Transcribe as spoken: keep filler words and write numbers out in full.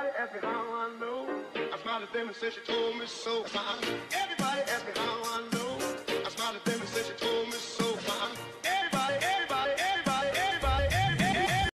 Everybody ask me how I know. I smiled at them and said she told me so. Everybody ask me how I know. I smiled at them and said she told me so.